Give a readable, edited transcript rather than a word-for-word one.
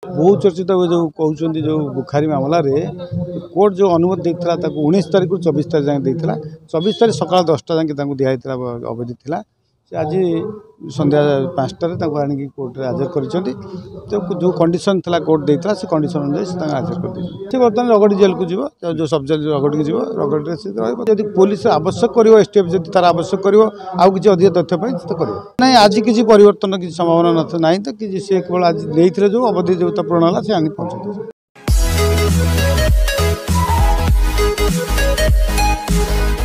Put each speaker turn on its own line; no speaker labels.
बहुत चर्चित जो कहते जो बुखारी मामला रे कोर्ट जो अनुमति देता 19 तारीख 24 तारीख जाए देता 24 तारीख सकाल 10टा जाए दिखाई अवधि था आज संध्या 5टार आनिक कोर्ट हाजर कर जो कंडीशन था कोर्ट देता से कंडीशन अनुसार हाजर कर बर्तमान रगड़ी जेल को जीव जो सब जेल रगड़ी जीव रगड़ी जब पुलिस आवश्यक कर स्टेप जब तार आवश्यक कर किसी अधिक तथ्य तो कर ना आज किसी परिवर्तन किसी संभावना ना तो कि सी केवल आज नहीं जो अवधि जो पूर्ण है से आनी पहुँचे।